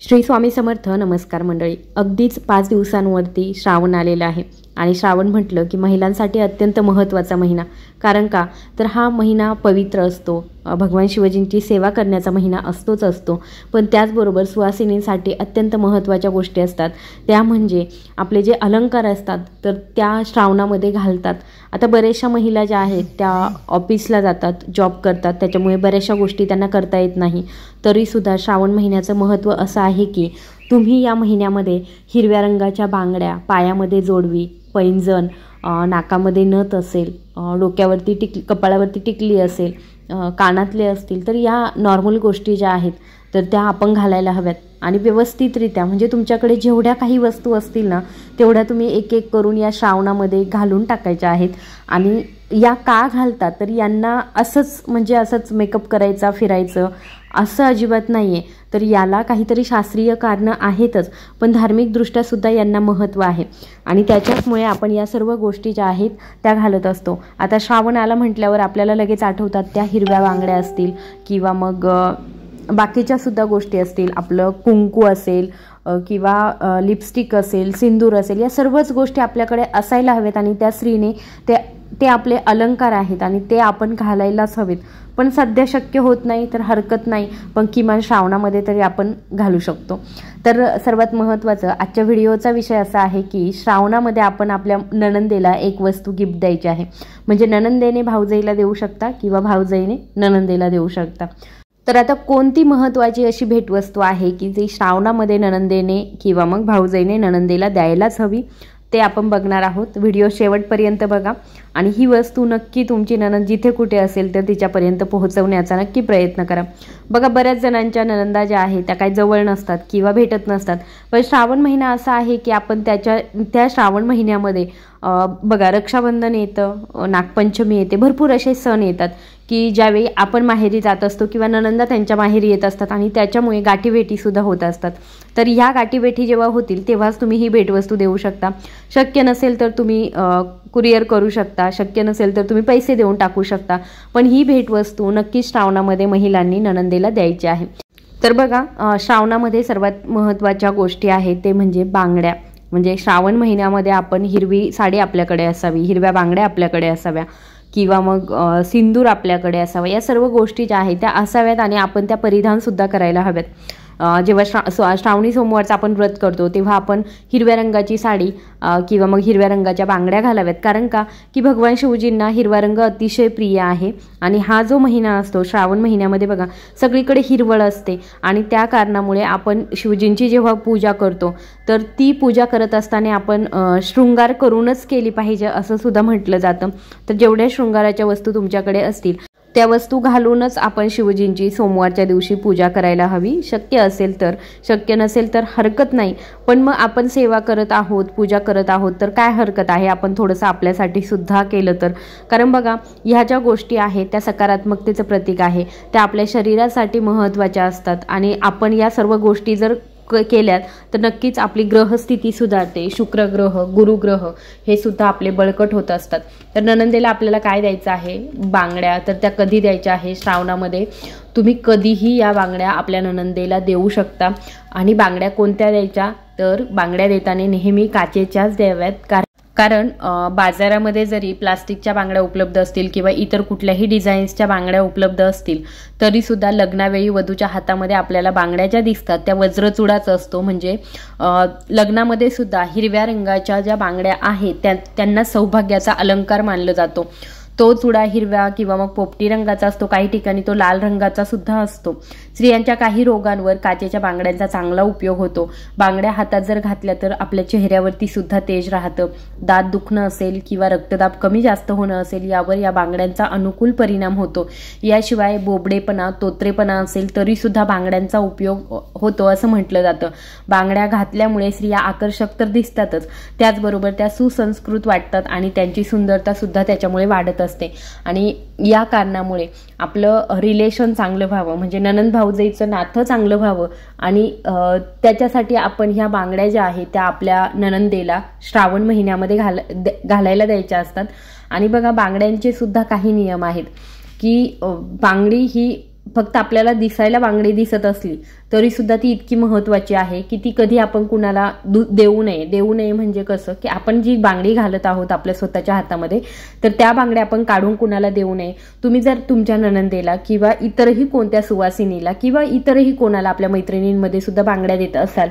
श्री स्वामी समर्थ. नमस्कार मंडळी. अगदीच 5 दिवसांवरती श्रावण आलेला आहे आणि श्रावण म्हटलं की महिलांसाठी अत्यंत महत्त्वाचा महिना. कारण का तर हा महिना पवित्र असतो, भगवान शिवजींची सेवा करण्याचा महिना असतो. पण त्याचबरोबर सुवासिनींसाठी अत्यंत महत्त्वाच्या गोष्टी असतात. त्या म्हणजे आपले जे अलंकार असतात तर त्या श्रावणामध्ये घालतात. आता बऱ्याचशा महिला ज्या आहेत त्या ऑफिसला जातात, जॉब करतात, त्याच्यामुळे बऱ्याचशा गोष्टी त्यांना करता येत नाही. तरीसुद्धा श्रावण महिन्याचं महत्त्व असं आहे की तुम्ही या महिन्यामध्ये हिरव्या रंगाच्या बांगड्या, पायामध्ये जोडवी, पैंजण, नाकामध्ये नथ असेल, डोक्यावरती कपाळावरती टिकली असेल, कानातले असतील, तर या नॉर्मल गोष्टी ज्या आहेत तर त्या आपण घालायला हव्यात. आणि व्यवस्थितरित्या म्हणजे तुमच्याकडे जेवढ्या काही वस्तू असतील ना तेवढ्या तुम्ही एक एक करून या श्रावणामध्ये घालून टाकायच्या आहेत. आणि या का घालतात तर यांना असंच मेकअप करायचा, फिरायचं असं अजिबात नाही आहे. तर याला काहीतरी शास्त्रीय कारणं आहेतच, पण धार्मिकदृष्ट्यासुद्धा यांना महत्त्व आहे आणि त्याच्याचमुळे आपण या सर्व गोष्टी ज्या आहेत त्या घालत असतो. आता श्रावण आला म्हटल्यावर आपल्याला लगेच आठवतात त्या हिरव्या बांगड्या असतील किंवा मग बाकीच्या सुद्धा गोष्टी असतील, आपलं कुंकू असेल किंवा लिपस्टिक असेल, सिंदूर असेल, या सर्वच गोष्टी आपल्याकडे असायला हव्यात आणि त्या स्त्रीने ते आपले अलंकार आहेत आणि ते आपण घालायलाच हवेत. पण सध्या शक्य होत नाही तर हरकत नाही, पण किमान श्रावणामध्ये तरी आपण घालू शकतो. तर सर्वात महत्त्वाचं आजच्या व्हिडिओचा विषय असा आहे की श्रावणामध्ये आपण आपल्या नणंदेला एक वस्तू गिफ्ट द्यायची आहे. म्हणजे नणंदेने भाऊजाईला देऊ शकता किंवा भाऊजाईने नणंदेला देऊ शकता. तर आता कोणती महत्त्वाची अशी भेटवस्तू आहे की जी श्रावणामध्ये नणंदेने किंवा मग भाऊजाईने नणंदेला द्यायलाच हवी ते आपण बघणार आहोत. व्हिडिओ शेवटपर्यंत बघा आणि ही वस्तू नक्की तुमची नणंद जिथे कुठे असेल तर तिच्यापर्यंत पोहोचवण्याचा नक्की प्रयत्न करा. बघा, बऱ्याच जणांच्या नणंदा ज्या आहेत त्या काही जवळ नसतात किंवा भेटत नसतात, पण श्रावण महिना असा आहे की आपण त्या श्रावण महिन्यामध्ये बघा रक्षाबंधन येतं, नागपंचमी येते, भरपूर असे सण येतात की ज्यावेळी आपण माहेरी जात असतो किंवा नणंदा त्यांच्या माहेरी येत असतात आणि त्याच्यामुळे गाठीभेटीसुद्धा होत असतात. तर ह्या गाठीभेटी जेव्हा होतील तेव्हाच तुम्ही ही भेटवस्तू देऊ शकता. शक्य नसेल तर तुम्ही कुरिअर करू शकता, शक्य नसेल तर तुम्ही पैसे देऊन टाकू शकता, पण ही भेटवस्तू नक्कीच श्रावणामध्ये महिलांनी नणंदेला द्यायची आहे. तर बघा, श्रावणामध्ये सर्वात महत्त्वाच्या गोष्टी आहेत ते म्हणजे बांगड्या. म्हणजे श्रावण महिन्यामध्ये आपण हिरवी साडी आपल्याकडे असावी, हिरव्या बांगड्या आपल्याकडे असाव्या किंवा मग सिंदूर आपल्याकडे असावा. या सर्व गोष्टी ज्या आहेत त्या असाव्यात आणि आपण त्या परिधानसुद्धा करायला हव्यात. जेव्हा श्रावणी सोमवारचं आपण व्रत करतो तेव्हा आपण हिरव्या रंगाची साडी किंवा मग हिरव्या रंगाच्या बांगड्या घालाव्यात. कारण का की भगवान शिवजींना हिरवा रंग अतिशय प्रिय आहे आणि हा जो महिना असतो श्रावण महिन्यामध्ये बघा सगळीकडे हिरवळ असते आणि त्या कारणामुळे आपण शिवजींची जेव्हा पूजा करतो तर ती पूजा करत असताना आपण शृंगार करूनच केली पाहिजे असं सुद्धा म्हटलं जातं. तर जेवढ्या शृंगाराच्या वस्तू तुमच्याकडे असतील त्या वस्तू घालूनच आपण शिवजींची सोमवारच्या दिवशी पूजा करायला हवी. शक्य असेल तर, शक्य नसेल तर हरकत नाही, पण मग आपण सेवा करत आहोत, पूजा करत आहोत तर काय हरकत आहे आपण थोडंसं आपल्यासाठी सुद्धा केलं तर. कारण बघा ह्या ज्या गोष्टी आहेत त्या सकारात्मकतेचं प्रतीक आहे, त्या आपल्या शरीरासाठी महत्त्वाच्या असतात आणि आपण या सर्व गोष्टी जर केल्यात तर नक्कीच आपली ग्रहस्थिती सुधारते. शुक्र ग्रह, गुरुग्रह हे सुद्धा आपले बळकट होत असतात. तर नणंदेला आपल्याला काय द्यायचं आहे? बांगड्या. तर त्या कधी द्यायच्या आहे? श्रावणामध्ये. तुम्ही कधीही या बांगड्या आपल्या नणंदेला देऊ शकता. आणि बांगड्या कोणत्या द्यायच्या? तर बांगड्या देताना नेहमी काचेच्याच द्याव्यात. कारण बाजारामध्ये जरी प्लास्टिकच्या बांगड्या उपलब्ध असतील किंवा इतर कुठल्याही डिझाईन्सच्या बांगड्या उपलब्ध असतील तरीसुद्धा लग्नावेळी वधूच्या हातामध्ये आपल्याला बांगड्या ज्या दिसतात त्या वज्रचुडाच असतो. म्हणजे लग्नामध्ये सुद्धा हिरव्या रंगाच्या ज्या बांगड्या आहेत त्यांना सौभाग्याचा अलंकार मानला जातो. तो चुडा हिरव्या किंवा मग पोपटी रंगाचा असतो, काही ठिकाणी तो लाल रंगाचा सुद्धा असतो. स्त्रियांच्या काही रोगांवर काचेच्या बांगड्यांचा चांगला उपयोग होतो. बांगड्या हातात जर घातल्या तर आपल्या चेहऱ्यावरती सुद्धा तेज राहतं. दात दुखणं असेल किंवा रक्तदाब कमी जास्त होणं असेल यावर या बांगड्यांचा अनुकूल परिणाम होतो. याशिवाय बोबडेपणा, तोत्रेपणा असेल तरीसुद्धा बांगड्यांचा उपयोग होतो असं म्हटलं जातं. बांगड्या घातल्यामुळे स्त्रिया आकर्षक तर दिसतातच, त्याचबरोबर त्या सुसंस्कृत वाटतात आणि त्यांची सुंदरता सुद्धा त्याच्यामुळे वाढत असते. आणि या कारणामुळे आपलं रिलेशन चांगलं व्हावं, म्हणजे नणंद भाऊजाईचं नातं चांगलं व्हावं आणि त्याच्यासाठी आपण ह्या बांगड्या ज्या आहेत त्या आपल्या नणंदेला श्रावण महिन्यामध्ये घालायला द्यायच्या असतात. आणि बघा बांगड्यांचे सुद्धा काही नियम आहेत की बांगडी ही फक्त आपल्याला दिसायला बांगडी दिसत असली तरी सुद्धा ती इतकी महत्त्वाची आहे की ती कधी आपण कुणाला देऊ नये म्हणजे कसं की आपण जी बांगडी घालत आहोत आपल्या स्वतःच्या हातामध्ये तर त्या बांगड्या आपण काढून कुणाला देऊ नये। तुम्ही जर तुमच्या नणंदेला किंवा इतरही कोणत्या सुवासिनीला किंवा इतरही कोणाला आपल्या मैत्रिणींमध्ये सुद्धा बांगड्या देत असाल,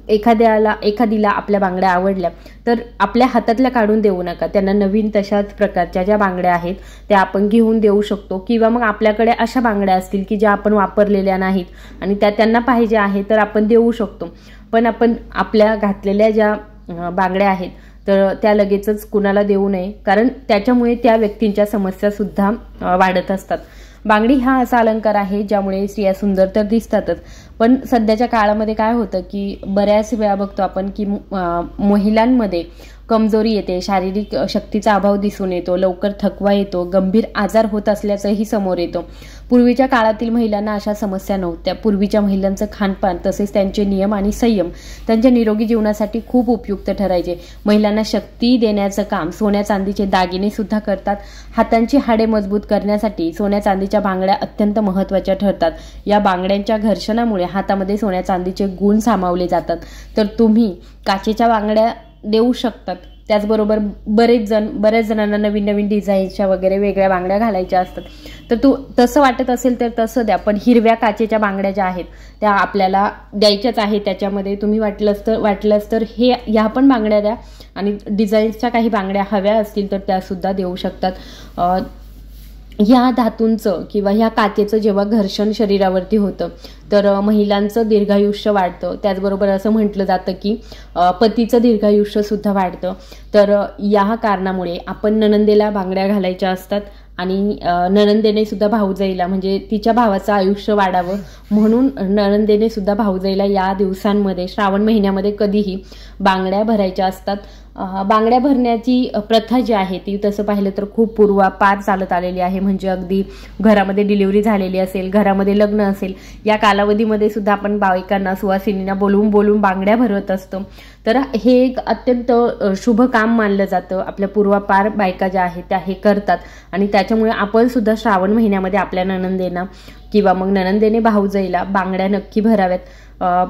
एखादीला आपल्या बांगड्या आवडल्या तर आपल्या हातातल्या काढून देऊ नका, त्यांना नवीन तशाच प्रकारच्या ज्या बांगड्या आहेत त्या आपण घेऊन देऊ शकतो। किंवा मग आपल्याकडे अशा बांगड्या असतील की ज्या आपण वापरलेल्या नाहीत आणि त्या त्यांना पाहिजे आहे तर आपण देऊ शकतो, पण आपण आपल्या घातलेल्या ज्या बांगड्या आहेत तर त्या लगेचच कुणाला देऊ नये, कारण त्याच्यामुळे त्या व्यक्तींच्या समस्या सुद्धा वाढत असतात। बांगडी हा असा अलंकार आहे ज्यामुळे स्त्रिया सुंदर तर दिसतातच, पण सध्याच्या काळामध्ये काय होतं की बऱ्याच वेळा बघतो आपण की महिलांमध्ये कमजोरी येते, शारीरिक शक्तीचा अभाव दिसून येतो, लवकर थकवा येतो, गंभीर आजार होत असल्याचंही समोर येतो। पूर्वीच्या काळातील महिलांना अशा समस्या नव्हत्या। पूर्वीच्या महिलांचं खानपान तसेच त्यांचे नियम आणि संयम त्यांच्या निरोगी जीवनासाठी खूप उपयुक्त ठरायचे। महिलांना शक्ती देण्याचं काम सोन्या चांदीचे दागिने सुद्धा करतात। हातांची हाडे मजबूत करण्यासाठी सोन्या चांदीच्या बांगड्या अत्यंत महत्त्वाच्या ठरतात। या बांगड्यांच्या घर्षणामुळे हातामध्ये सोन्या चांदीचे गुण सामावले जातात। तर तुम्ही काचेच्या बांगड्या देऊ शकतात। त्याचबरोबर बऱ्याच जणांना नवीन नवीन डिझाईनच्या वगैरे वेगळ्या बांगड्या घालायच्या असतात, तर तसं वाटत असेल तर तसं द्या, पण हिरव्या काचेच्या बांगड्या ज्या आहेत त्या आपल्याला द्यायच्याच आहेत। त्याच्यामध्ये तुम्ही वाटलंच तर ह्या पण बांगड्या द्या आणि डिझाईन्सच्या काही बांगड्या हव्या असतील तर त्या सुद्धा देऊ शकतात। ह्या धातूंचं किंवा ह्या काचेचं जेव्हा घर्षण शरीरावरती होतं तर महिलांचं दीर्घायुष्य वाढतं। त्याचबरोबर असं म्हटलं जातं की पतीचं दीर्घायुष्य सुद्धा वाढतं। तर या कारणामुळे आपण नणंदेला बांगड्या घालायच्या असतात आणि नणंदेने सुद्धा भाऊजाईला म्हणजे तिच्या भावाचं आयुष्य वाढावं म्हणून नणंदेने सुद्धा भाऊजाईला या दिवसांमध्ये श्रावण महिन्यामध्ये कधीही बांगड्या भरायच्या असतात। बांगड्या भरण्याची प्रथा जी आहे ती तसं पाहिलं तर खूप पूर्वापार चालत आलेली आहे। म्हणजे अगदी घरामध्ये डिलिव्हरी झालेली असेल, घरामध्ये लग्न असेल, या कालावधीमध्ये सुद्धा आपण बायकांना सुवासिनींना बोलवून बांगड्या भरवत असतो। तर हे एक अत्यंत शुभ काम मानलं जातं। आपल्या पूर्वापार बायका ज्या आहेत त्या हे करतात आणि त्याच्यामुळे आपण सुद्धा श्रावण महिन्यामध्ये आपल्या नणंदेना किंवा मग नणंदेने भाऊजाईला बांगड्या नक्की भराव्यात।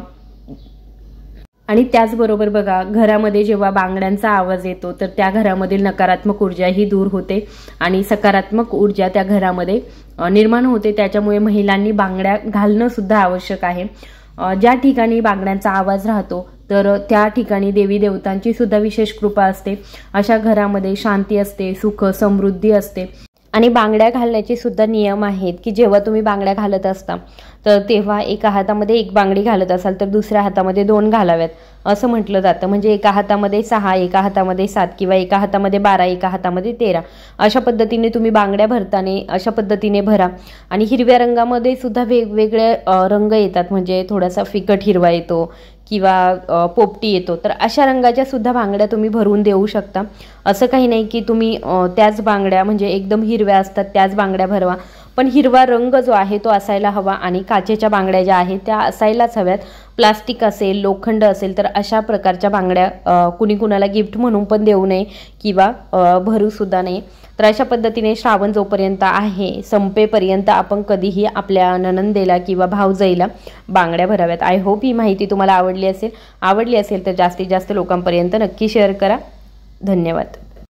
आणि त्याचबरोबर बघा, घरामध्ये जेव्हा बांगड्यांचा आवाज येतो तर त्या घरामधील नकारात्मक ऊर्जा ही दूर होते आणि सकारात्मक ऊर्जा त्या घरामध्ये निर्माण होते। त्याच्यामुळे महिलांनी बांगड्या घालणं सुद्धा आवश्यक आहे। ज्या ठिकाणी बांगड्यांचा आवाज राहतो तर त्या ठिकाणी देवी देवतांची सुद्धा विशेष कृपा असते। अशा घरामध्ये शांती असते, सुख समृद्धी असते। आणि बांगड्या घालण्याचे सुद्धा नियम आहेत की जेव्हा तुम्ही बांगड्या घालत असता तर तेव्हा एका हातामध्ये एक बांगडी घालत असाल तर दुसऱ्या हातामध्ये 2 घालाव्यात असं म्हटलं जातं। म्हणजे एका हातामध्ये 6, एका हातामध्ये 7 किंवा एका हातामध्ये 12, एका हातामध्ये 13 अशा पद्धतीने तुम्ही बांगड्या भरताना अशा पद्धतीने भरा। आणि हिरव्या रंगामध्ये सुद्धा वेगवेगळे रंग येतात, म्हणजे थोडासा फिकट हिरवा येतो किंवा पोपटी येतो, तर अशा रंगाच्या सुद्धा बांगड्या तुम्ही भरून देऊ शकता। असं काही नाही की तुम्ही त्याच बांगड्या म्हणजे एकदम हिरव्या असतात त्याच बांगड्या भरवा, पण हिरवा रंग जो आहे तो असायला हवा आणि काचेच्या बांगड्या ज्या आहेत त्या असायलाच हव्यात। प्लास्टिक असेल, लोखंड असेल तर अशा प्रकारच्या बांगड्या कुणाला गिफ्ट म्हणून पण देऊ नये किंवा भरू सुद्धा नये। तर अशा पद्धतीने श्रावण जोपर्यंत आहे संपेपर्यंत आपण कधीही आपल्या नणंदेला किंवा भाऊजाईला बांगड्या भराव्यात। आय होप ही माहिती तुम्हाला आवडली असेल तर जास्तीत जास्त लोकांपर्यंत नक्की शेअर करा। धन्यवाद।